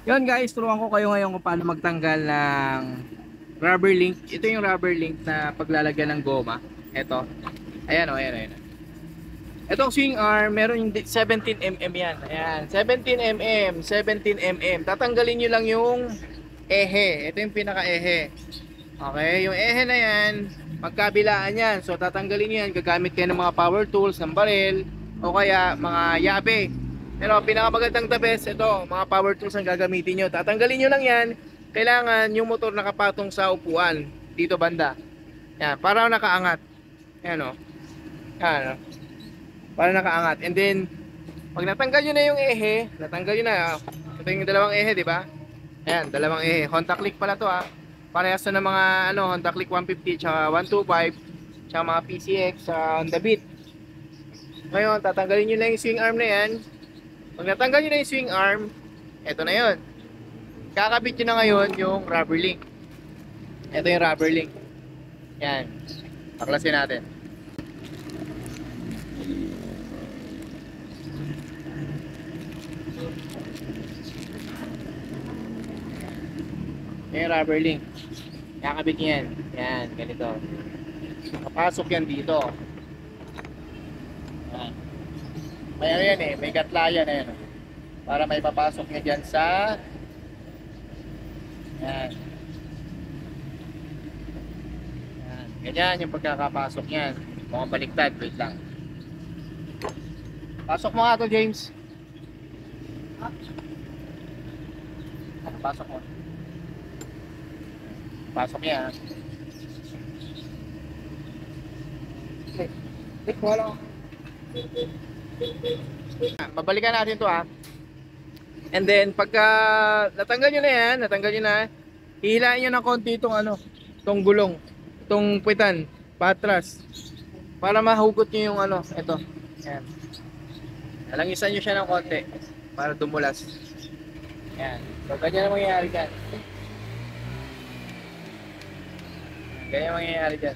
Yun guys, turuan ko kayo ngayon kung paano magtanggal ng rubber link. Ito yung rubber link na paglalagyan ng goma. Ito. Ayan o, ayan, ayan. Itong swing arm, meron yung 17mm yan. Ayan, 17mm, 17mm. Tatanggalin nyo lang yung ehe. Ito yung pinaka-ehe. Okay, yung ehe na yan, magkabilaan yan. So tatanggalin nyo yan, gagamit kayo ng mga power tools, ng baril, o kaya mga yabe. Pero pinakamagandang the best, ito, mga power tools ang gagamitin nyo. Tatanggalin nyo lang yan, kailangan yung motor nakapatong sa upuan, dito banda. Yan, para nakaangat. Yan o. Yan o. Para nakaangat. And then, pag natanggal nyo na yung ehe, natanggal nyo na, ito yung dalawang ehe, di ba? Ayan, dalawang ehe. Honda Click pala to ha. Parehas na ng mga Honda Click 150 tsaka 125 tsaka mga PCX sa Honda Beat. Ngayon, tatanggalin nyo lang yung swing arm na yan. Pag natanggal nyo na yung swing arm, eto na yun. Kakabit nyo na ngayon yung rubber link. Ito yung rubber link. Yan. Paklasin natin. Yan yung rubber link. Kakabit nyo yan. Yan, ganito. Papasok yan dito. Yan. May ano yan eh, may gatlayan na yan. Para may papasok nyo dyan sa yan. Yan. Ganyan yung pagkakapasok yan. Mukhang baliktad, wait lang. Pasok mo nga to, James. Pasok mo. Pasok niya. Tik, wala. Babalikan natin to ha. And then pagka natanggal nyo na yan, natanggal nyo na, hihilain nyo ng konti itong itong gulong, itong puwitan, patras, para mahugot nyo yung ito. Yan. Nalangisan nyo siya ng konti para dumulas. Yan. So ganyan ang mangyayari dyan. Ganyan ang mangyayari dyan.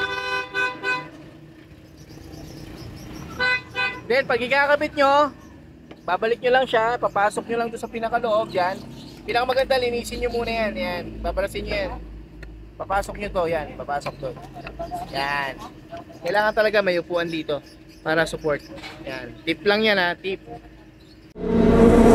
Then pag ikakabit nyo, babalik nyo lang siya, papasok nyo lang doon sa pinakaloob dyan. Pinakamaganda, linisin nyo muna yan. Yan, babarasin nyo yan. Papasok nyo to, yan, papasok to. Yan. Kailangan talaga may upuan dito para support. Yan, tip lang yan ha, tip.